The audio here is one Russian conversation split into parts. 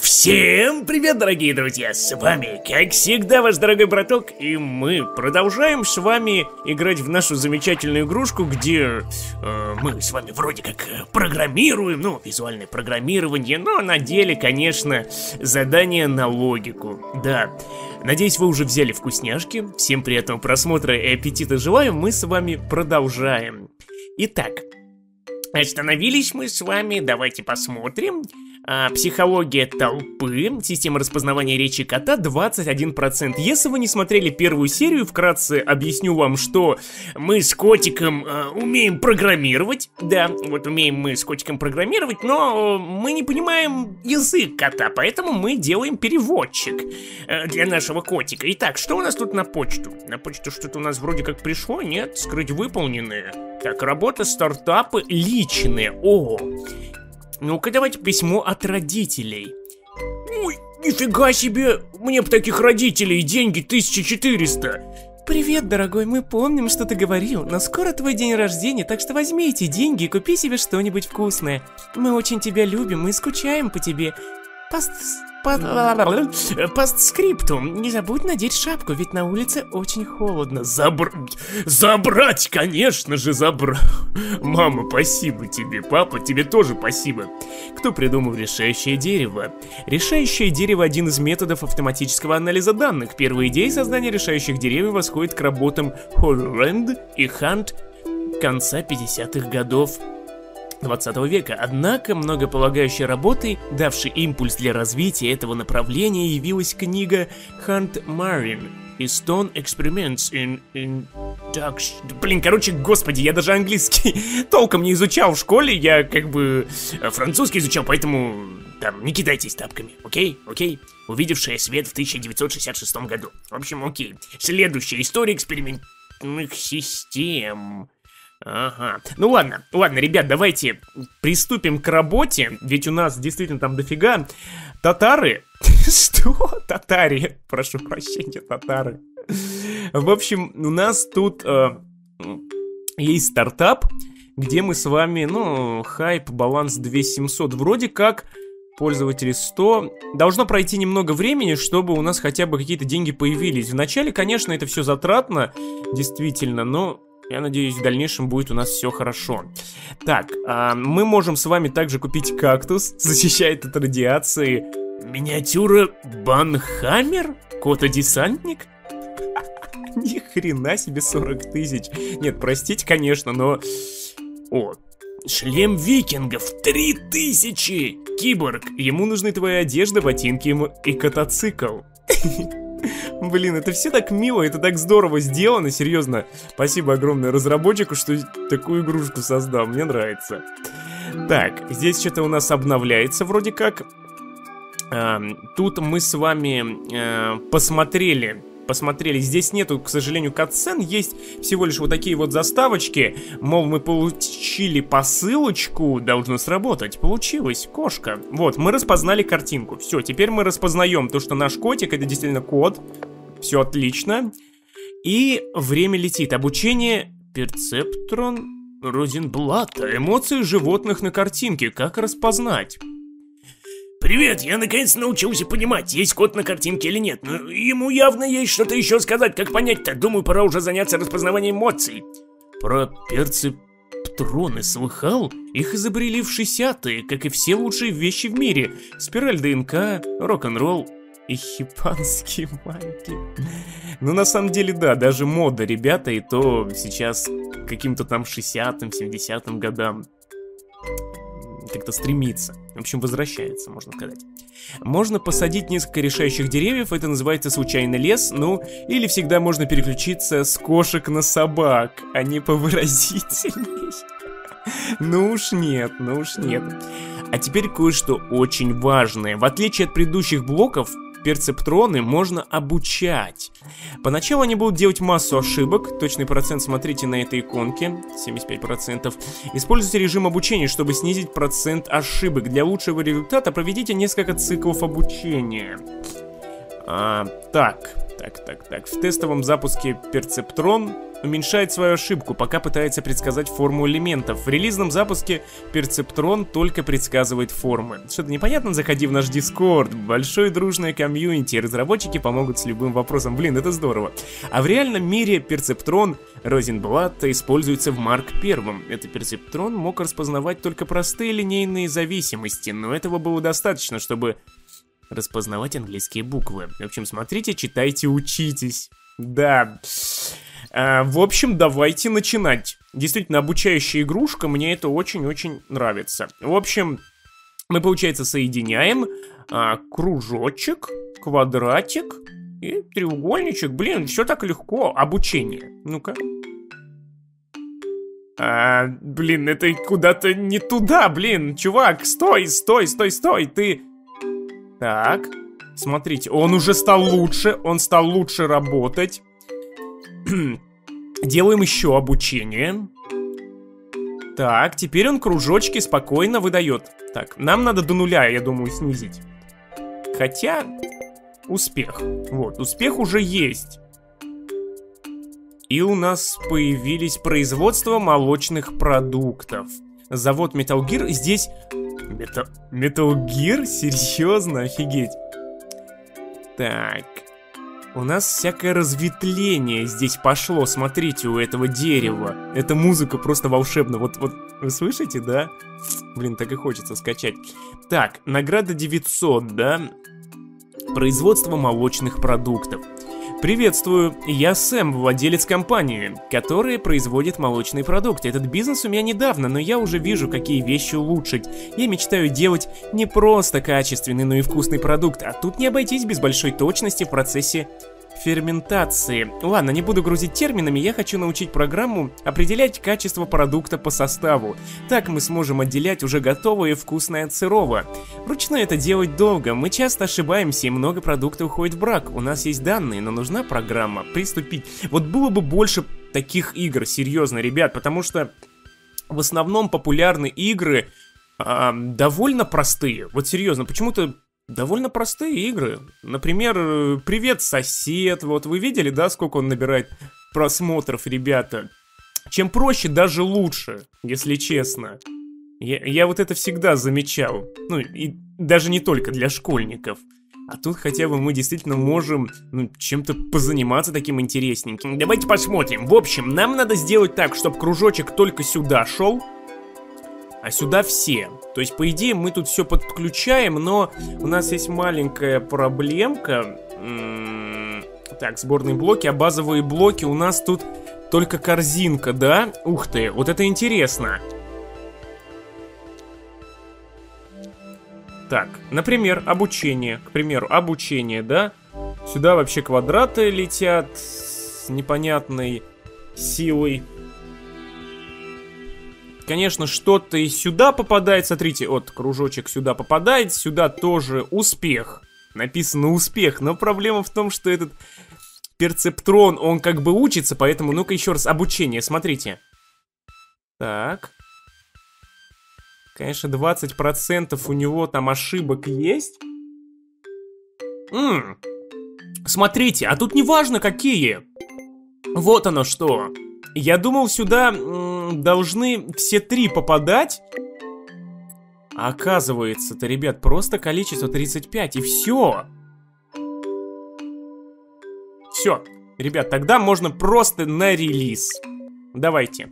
Всем привет, дорогие друзья! С вами, как всегда, ваш дорогой браток, и мы продолжаем с вами играть в нашу замечательную игрушку, где мы с вами вроде как программируем, ну, визуальное программирование, но на деле, конечно, задание на логику, да. Надеюсь, вы уже взяли вкусняшки, всем приятного просмотра и аппетита желаю, мы с вами продолжаем. Итак, остановились мы с вами, давайте посмотрим. Психология толпы, система распознавания речи кота 21%. Если вы не смотрели первую серию, вкратце объясню вам, что мы с котиком умеем программировать. Да, вот умеем мы с котиком программировать, но мы не понимаем язык кота, поэтому мы делаем переводчик для нашего котика. Итак, что у нас тут на почту? На почту что-то у нас вроде как пришло, нет? Скрыть выполненные. Так, работа, стартапы, личные. О! Ну-ка, давайте письмо от родителей. Ой, нифига себе! Мне бы таких родителей, деньги 1400. Привет, дорогой, мы помним, что ты говорил, но скоро твой день рождения, так что возьми эти деньги и купи себе что-нибудь вкусное. Мы очень тебя любим и скучаем по тебе. Постскриптум. Не забудь надеть шапку, ведь на улице очень холодно. Забрать, конечно же, забрать. Мама, спасибо тебе. Папа, тебе тоже спасибо. Кто придумал решающее дерево? Решающее дерево — один из методов автоматического анализа данных. Первые идеи создания решающих деревьев восходят к работам Холланд и Хант конца 50-х годов 20 века, однако многополагающей работой, давшей импульс для развития этого направления, явилась книга Hunt Marine и Stone Experiments in Ducks. Блин, короче, господи, я даже английский толком не изучал в школе, я как бы французский изучал, поэтому там не кидайтесь тапками, окей? Окей? Увидевшая свет в 1966 году. В общем, окей. Следующая история экспериментных систем. Ага. Ну ладно, ребят, давайте приступим к работе, ведь у нас действительно там дофига. Татары. Что? Татари. Прошу прощения, татары. В общем, у нас тут есть стартап, где мы с вами, ну, хайп, баланс 2700. Вроде как пользователи 100. Должно пройти немного времени, чтобы у нас хотя бы какие-то деньги появились. Вначале, конечно, это все затратно, действительно, но я надеюсь, в дальнейшем будет у нас все хорошо. Так, мы можем с вами также купить кактус, защищает от радиации. Миниатюра Банхаммер? Кота-десантник? Ни хрена себе 40 тысяч. Нет, простите, конечно, но... О, шлем викингов 3000! Киборг, ему нужны твоя одежда, ботинки и котоцикл. Блин, это все так мило, это так здорово сделано, серьезно. Спасибо огромное разработчику, что такую игрушку создал, мне нравится. Так, здесь что-то у нас обновляется вроде как. Тут мы с вами посмотрели, здесь нету, к сожалению, катсцен, есть всего лишь вот такие вот заставочки. Мол, мы получили посылочку, должно сработать. Получилось, кошка. Вот, мы распознали картинку. Все, теперь мы распознаем то, что наш котик, это действительно кот. Все отлично. И время летит. Обучение перцептрон Розенблата. Эмоции животных на картинке. Как распознать? Привет, я наконец научился понимать, есть кот на картинке или нет. Но ему явно есть что-то еще сказать, как понять-то. Думаю, пора уже заняться распознаванием эмоций. Про перцептроны слыхал? Их изобрели в 60-е, как и все лучшие вещи в мире. Спираль ДНК, рок-н-ролл и хипанские майки. Ну, на самом деле, да, даже мода, ребята, и то сейчас каким-то там 60-м, 70-м годам как-то стремится. В общем, возвращается, можно сказать. Можно посадить несколько решающих деревьев, это называется случайный лес, ну, или всегда можно переключиться с кошек на собак, а не повыразительней. Ну уж нет. А теперь кое-что очень важное. В отличие от предыдущих блоков, перцептроны можно обучать. Поначалу они будут делать массу ошибок. Точный процент смотрите на этой иконке. 75%. Используйте режим обучения, чтобы снизить процент ошибок. Для лучшего результата проведите несколько циклов обучения. Так. В тестовом запуске перцептрон уменьшает свою ошибку, пока пытается предсказать форму элементов. В релизном запуске Перцептрон только предсказывает формы. Что-то непонятно? Заходи в наш Discord. Большое дружное комьюнити. Разработчики помогут с любым вопросом. Блин, это здорово. А в реальном мире Перцептрон Розенблата используется в Марк 1. Этот Перцептрон мог распознавать только простые линейные зависимости, но этого было достаточно, чтобы распознавать английские буквы. В общем, смотрите, читайте, учитесь. Да. В общем, давайте начинать. Действительно, обучающая игрушка, мне это очень-очень нравится. В общем, мы, получается, соединяем кружочек, квадратик и треугольничек. Блин, все так легко. Обучение. Ну-ка. Блин, это куда-то не туда, блин. Чувак, стой, ты... Так, смотрите, он уже стал лучше, работать. Делаем еще обучение. Так, теперь он кружочки спокойно выдает. Так, нам надо до нуля, я думаю, снизить. Хотя, успех. Вот, успех уже есть. И у нас появились производства молочных продуктов. Завод Metal Gear здесь... Metal Gear? Серьезно? Офигеть. Так. У нас всякое разветвление здесь пошло. Смотрите, у этого дерева. Эта музыка просто волшебна. Вот вы слышите, да? Блин, так и хочется скачать. Так, награда 900, да? Производство молочных продуктов. Приветствую, я Сэм, владелец компании, которая производит молочные продукты. Этот бизнес у меня недавно, но я уже вижу, какие вещи улучшить. Я мечтаю делать не просто качественный, но и вкусный продукт, а тут не обойтись без большой точности в процессе ферментации. Ладно, не буду грузить терминами, я хочу научить программу определять качество продукта по составу. Так мы сможем отделять уже готовое и вкусное от сырого. Вручную это делать долго, мы часто ошибаемся и много продуктов уходит в брак. У нас есть данные, но нужна программа. Приступить. Вот было бы больше таких игр, серьезно, ребят, потому что в основном популярны игры довольно простые. Вот серьезно, почему-то довольно простые игры. Например, «Привет, сосед». Вот вы видели, да, сколько он набирает просмотров, ребята? Чем проще, даже лучше, если честно. Я вот это всегда замечал. Ну, и даже не только для школьников. А тут хотя бы мы действительно можем, ну, чем-то позаниматься таким интересненьким. Давайте посмотрим. В общем, нам надо сделать так, чтобы кружочек только сюда шел, а сюда все. То есть, по идее, мы тут все подключаем, но у нас есть маленькая проблемка. Так, сборные блоки, а базовые блоки у нас тут только корзинка, да? Ух ты, вот это интересно. Так, например, обучение. К примеру, обучение, да? Сюда вообще квадраты летят с непонятной силой. Конечно, что-то и сюда попадает. Смотрите, вот кружочек сюда попадает. Сюда тоже успех. Написано успех. Но проблема в том, что этот Перцептрон, он как бы учится. Поэтому, ну-ка еще раз, обучение. Смотрите. Так. Конечно, 20% у него там ошибок есть. Смотрите, а тут не важно какие. Вот оно что. Я думал, сюда должны все три попадать. А оказывается-то, ребят, просто количество 35, и все. Все, ребят, тогда можно просто на релиз. Давайте.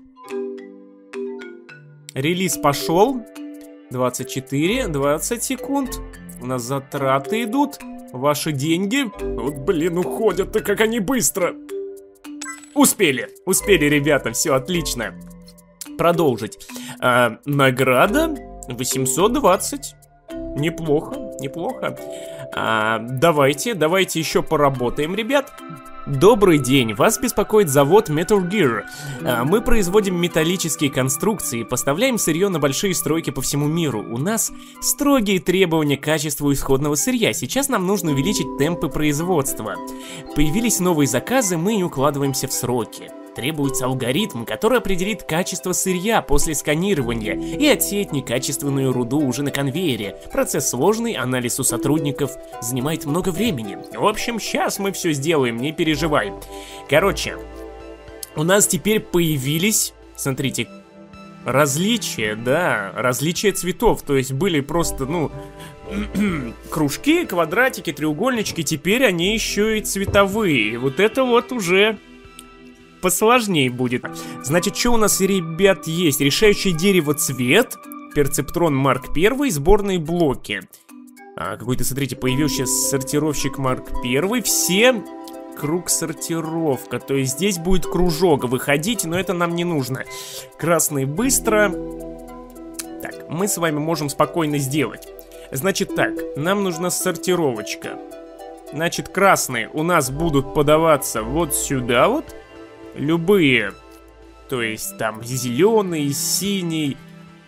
Релиз пошел. 24, 20 секунд. У нас затраты идут. Ваши деньги. Вот, блин, уходят-то как они быстро. Успели, ребята, все отлично. Продолжить. Награда 820. Неплохо. Давайте еще поработаем, ребят. Добрый день, вас беспокоит завод Metal Gear. Мы производим металлические конструкции и поставляем сырье на большие стройки по всему миру. У нас строгие требования к качеству исходного сырья. Сейчас нам нужно увеличить темпы производства. Появились новые заказы, мы не укладываемся в сроки. Требуется алгоритм, который определит качество сырья после сканирования и отсеет некачественную руду уже на конвейере. Процесс сложный, анализ у сотрудников занимает много времени. В общем, сейчас мы все сделаем, не переживай. Короче, у нас теперь появились, смотрите, различия, да, различия цветов. То есть были просто, ну, кружки, квадратики, треугольнички. Теперь они еще и цветовые. Вот это вот уже посложнее будет. Значит, что у нас, ребят, есть? Решающее дерево цвет, перцептрон Марк 1, сборные блоки. Какой-то, смотрите, появился сортировщик Марк 1. Все круг сортировка. То есть здесь будет кружок выходить, но это нам не нужно. Красный быстро. Так, мы с вами можем спокойно сделать. Значит так, нам нужна сортировочка. Значит, красные у нас будут подаваться вот сюда вот. Любые, то есть там зеленый, синий.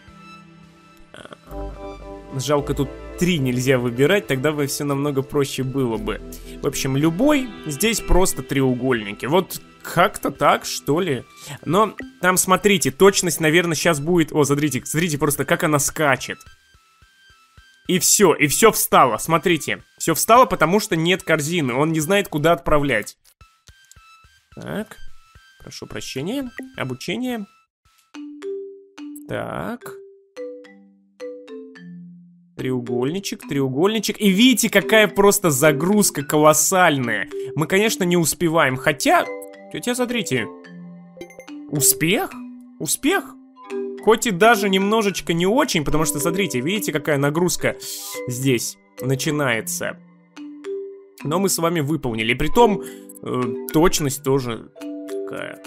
Жалко, тут 3 нельзя выбирать, тогда бы все намного проще было бы. В общем, любой, здесь просто треугольники. Вот как-то так, что ли. Но там, смотрите, точность, наверное, сейчас будет... О, смотрите, смотрите просто, как она скачет. И все встало, смотрите. Все встало, потому что нет корзины, он не знает, куда отправлять. Так... Прошу прощения. Обучение. Так. Треугольничек, треугольничек. И видите, какая просто загрузка колоссальная. Мы, конечно, не успеваем. Хотя, смотрите. Успех? Успех? Хоть и даже немножечко не очень, потому что, смотрите, видите, какая нагрузка здесь начинается. Но мы с вами выполнили. Притом, точность тоже... такая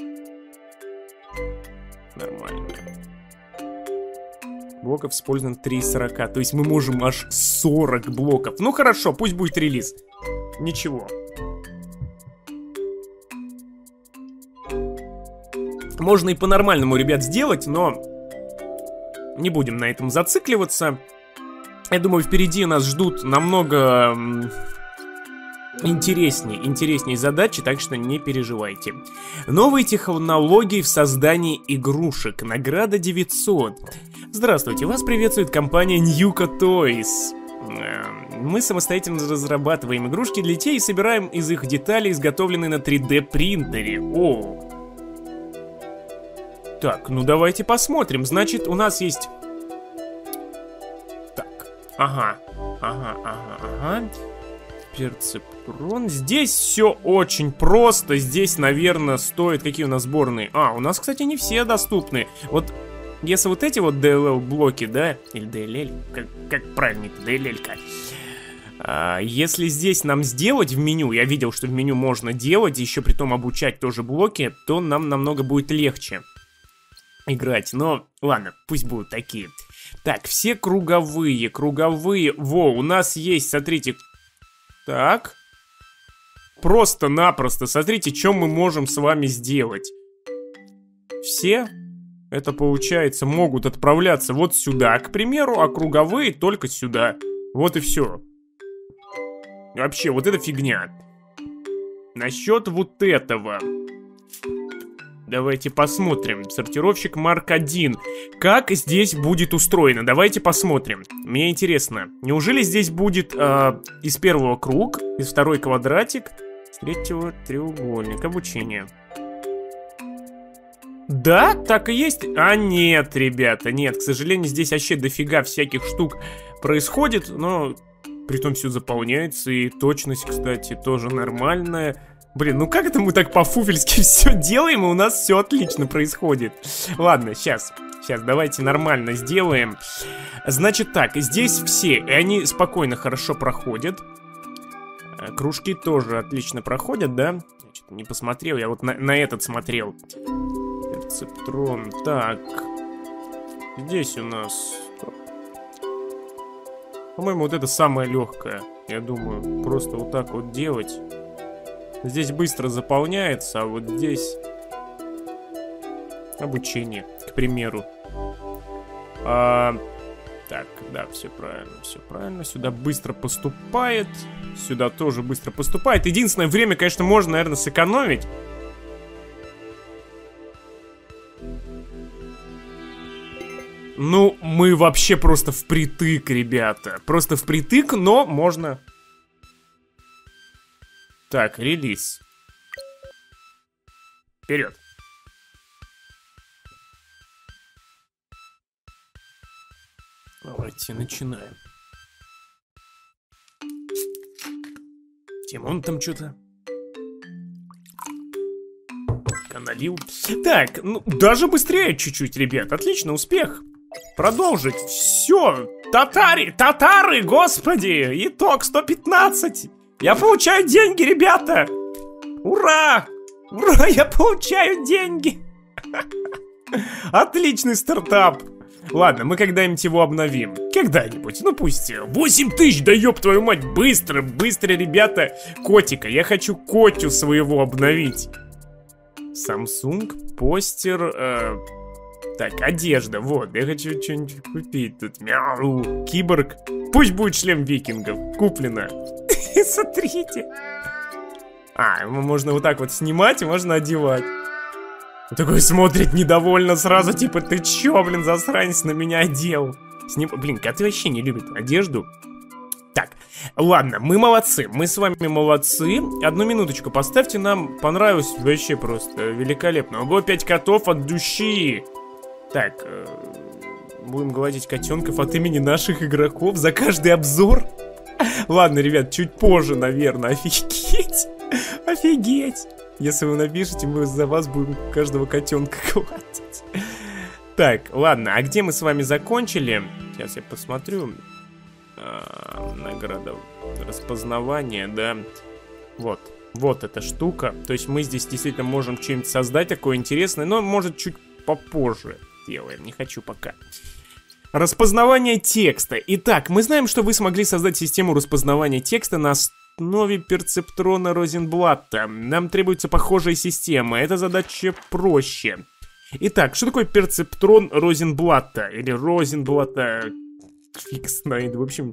нормальная. Блоков использовано 3 из 40. То есть мы можем аж 40 блоков. Ну хорошо, пусть будет релиз. Ничего. Можно и по-нормальному, ребят, сделать, но не будем на этом зацикливаться. Я думаю, впереди нас ждут намного... интереснее задачи, так что не переживайте. Новые технологии в создании игрушек. Награда 900. Здравствуйте, вас приветствует компания Nuka Toys. Мы самостоятельно разрабатываем игрушки для детей и собираем из их деталей, изготовленные на 3D принтере. О! Так, ну давайте посмотрим. Значит, у нас есть... Так, ага. Перцептрон. Здесь все очень просто. Здесь, наверное, стоит... Какие у нас сборные? У нас, кстати, не все доступны. Вот, если вот эти вот DLL блоки, да? Или DLL? Как правильно это? DLL-ка. Если здесь нам сделать в меню, я видел, что в меню можно делать, еще при том обучать тоже блоки, то нам намного будет легче играть. Но, ладно, пусть будут такие. Так, все круговые. Во, у нас есть, смотрите... Так. Просто-напросто. Смотрите, что мы можем с вами сделать. Все, это получается, могут отправляться вот сюда, к примеру, а круговые только сюда. Вот и все. Вообще, вот это фигня. Насчет вот этого. Давайте посмотрим. Сортировщик Марк 1. Как здесь будет устроено? Давайте посмотрим. Мне интересно. Неужели здесь будет из первого круг, из второй квадратик, с третьего треугольник? Обучение. Да, так и есть. А нет, ребята, нет. К сожалению, здесь вообще дофига всяких штук происходит, но притом все заполняется. И точность, кстати, тоже нормальная. Блин, ну как это мы так по-фуфельски все делаем, и у нас все отлично происходит? Ладно, сейчас, давайте нормально сделаем. Значит так, здесь все, и они спокойно, хорошо проходят. Кружки тоже отлично проходят, да? Я что-то не посмотрел, я вот на этот смотрел. Перцептрон, так. Здесь у нас... По-моему, вот это самое легкое. Я думаю, просто вот так вот делать. Здесь быстро заполняется, а вот здесь обучение, к примеру. Так, да, все правильно. Сюда быстро поступает. Сюда тоже быстро поступает. Единственное, время, конечно, можно, наверное, сэкономить. Ну, мы вообще просто впритык, ребята. Просто впритык, но можно... Так, релиз. Вперед. Давайте начинаем. Тимон там что-то налил. Так, ну даже быстрее чуть-чуть, ребят. Отлично, успех. Продолжить. Все. Татары, господи. Итог 115. Я получаю деньги, ребята. Ура! Ура, я получаю деньги. Отличный стартап. Ладно, мы когда-нибудь его обновим. Когда-нибудь, ну пусть 8 тысяч, да ёб твою мать. Быстро, ребята. Котика, я хочу котю своего обновить. Samsung, постер, так, одежда, вот, я хочу что-нибудь купить тут. Мяу, киборг, пусть будет шлем викингов, куплено. Смотрите. Можно вот так вот снимать и можно одевать. Такой смотрит недовольно сразу, типа, ты чё, блин, засранец, на меня одел. Блин, коты вообще не любят одежду. Так, ладно, мы молодцы, мы с вами молодцы. Одну минуточку, поставьте, нам понравилось вообще просто великолепно. Ого, 5 котов от души. Так, будем гладить котенков от имени наших игроков за каждый обзор. Ладно, ребят, чуть позже, наверное, офигеть. Офигеть. Если вы напишите, мы за вас будем каждого котенка гладить. Так, ладно, а где мы с вами закончили? Сейчас я посмотрю. Награда распознавания, да. Вот эта штука. То есть мы здесь действительно можем что-нибудь создать такое интересное, но может чуть попозже делаем, не хочу пока. Распознавание текста. Итак, мы знаем, что вы смогли создать систему распознавания текста на основе перцептрона Розенблатта. Нам требуется похожая система. Эта задача проще. Итак, что такое перцептрон Розенблатта? Или Розенблатта... Фиг знает, в общем...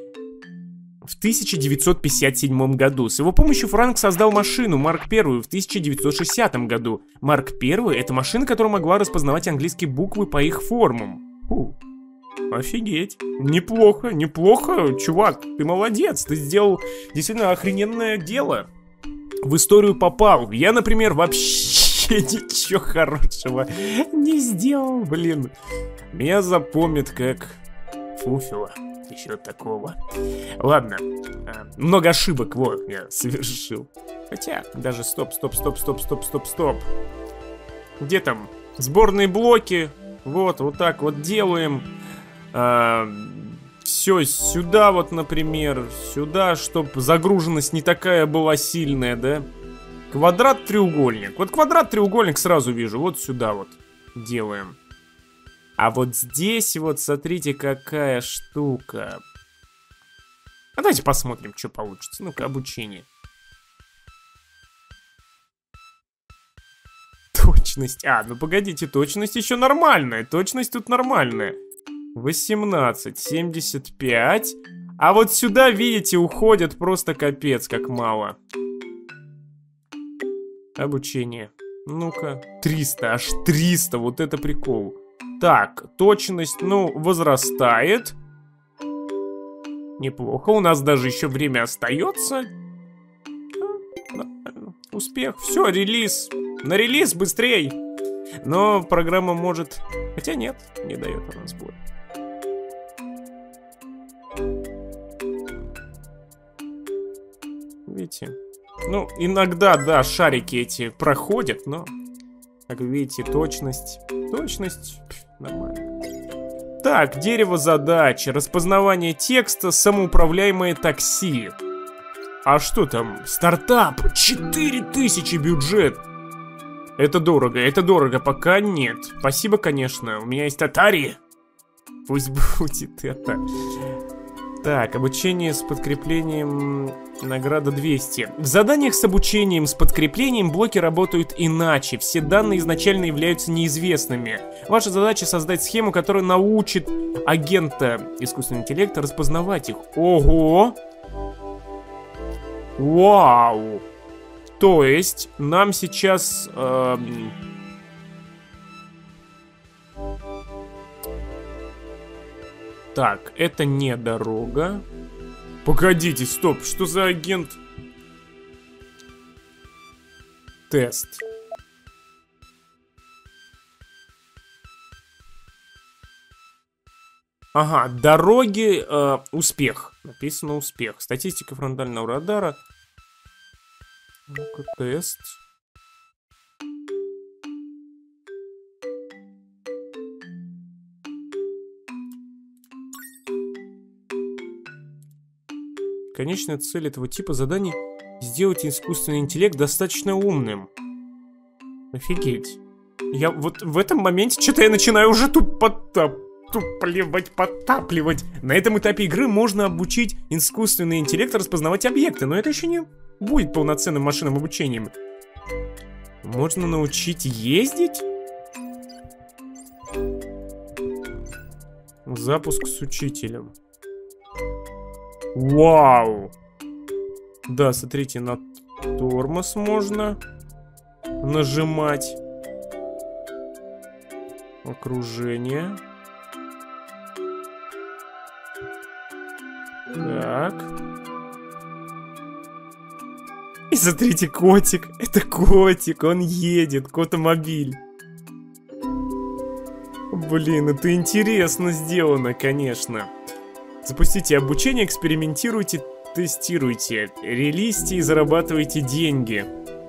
В 1957 году с его помощью Франк создал машину Марк I в 1960 году. Марк I — это машина, которая могла распознавать английские буквы по их формам. Офигеть. Неплохо, чувак, ты молодец, ты сделал действительно охрененное дело. В историю попал. Я, например, вообще ничего хорошего не сделал, блин. Меня запомнят как фуфела. Еще такого. Ладно. Много ошибок, вот, я совершил. Хотя, даже стоп. Где там? Сборные блоки. Вот так вот делаем. Все сюда вот, например. Сюда, чтобы загруженность не такая была сильная, да? Квадрат-треугольник. Вот квадрат-треугольник сразу вижу. Вот сюда вот делаем. А вот здесь вот, смотрите, какая штука. Давайте посмотрим, что получится. Ну-ка, обучение. Точность. Ну погодите, точность еще нормальная. Точность тут нормальная. 18, 75. А вот сюда, видите, уходят просто капец, как мало. Обучение. Ну-ка. 300, аж 300. Вот это прикол. Так, точность, возрастает. Неплохо, у нас даже еще время остается. Успех, все, релиз. На релиз быстрей. Но программа может... Хотя нет, не дает она сбой. Видите? Иногда, да, шарики эти проходят, но... Как видите, точность нормально. Так, дерево задач, распознавание текста, самоуправляемое такси. А что там? Стартап, 4000 бюджет. Это дорого, пока нет. Спасибо, конечно, у меня есть Atari. Пусть будет это. Так, обучение с подкреплением, награда 200. В заданиях с обучением с подкреплением блоки работают иначе. Все данные изначально являются неизвестными. Ваша задача создать схему, которая научит агента искусственного интеллекта распознавать их. Ого! Вау! То есть нам сейчас... Так, это не дорога. Погодите, стоп, что за агент? Тест. Ага, дороги, успех. Написано успех. Статистика фронтального радара. Ну-ка, тест. Конечная цель этого типа заданий — сделать искусственный интеллект достаточно умным. Офигеть. Я вот в этом моменте что-то я начинаю уже подтапливать. На этом этапе игры можно обучить искусственный интеллект распознавать объекты, но это еще не будет полноценным машинным обучением. Можно научить ездить? Запуск с учителем. Вау! Да, смотрите, на тормоз можно нажимать. Окружение. Так. И смотрите, котик. Это котик, он едет, котомобиль. Блин, это интересно сделано, конечно. Запустите обучение, экспериментируйте, тестируйте, релизьте и зарабатывайте деньги.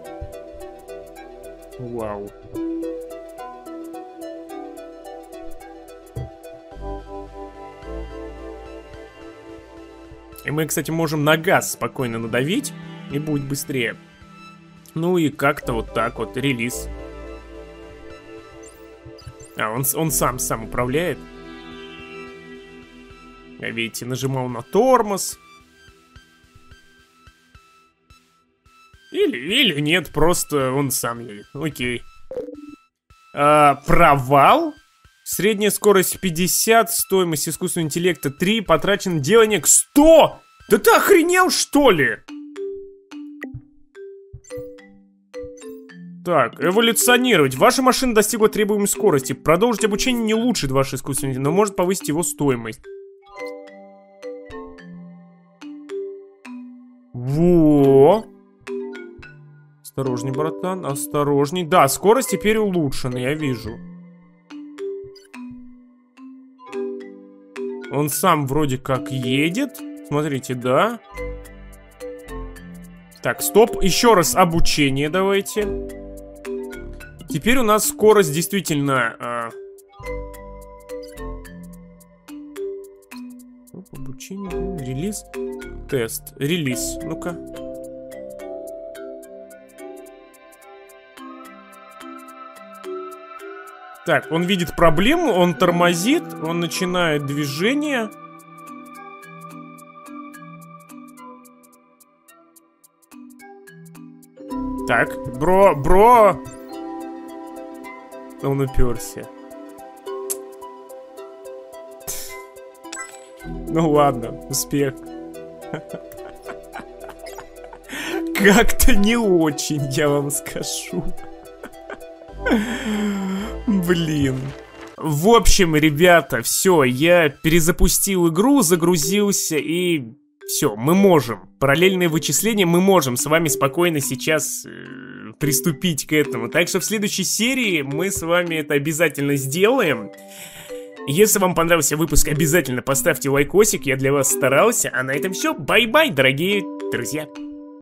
Вау. И мы, кстати, можем на газ спокойно надавить, и будет быстрее. Ну и как-то вот так вот, релиз. А, он сам управляет. Я, видите, нажимал на тормоз. Или нет, просто он сам едет. Окей. Провал. Средняя скорость 50, стоимость искусственного интеллекта 3, потрачено денег 100! Да ты охренел, что ли? Так, эволюционировать. Ваша машина достигла требуемой скорости. Продолжить обучение не улучшит ваш искусственный интеллект, но может повысить его стоимость. Во! Осторожней, братан, осторожней. Да, скорость теперь улучшена, я вижу. Он сам вроде как едет. Смотрите, да. Так, стоп. Еще раз обучение давайте. Теперь у нас скорость действительно... Обучение, релиз, тест. Релиз, ну-ка. Так, он видит проблему, он тормозит, он начинает движение. Так, бро. Он уперся. Ну ладно, успех. Как-то не очень, я вам скажу. Блин. В общем, ребята, все, я перезапустил игру, загрузился и все, мы можем. Параллельные вычисления мы можем с вами спокойно сейчас приступить к этому. Так что в следующей серии мы с вами это обязательно сделаем. Если вам понравился выпуск, обязательно поставьте лайкосик, я для вас старался. А на этом все, бай-бай, дорогие друзья.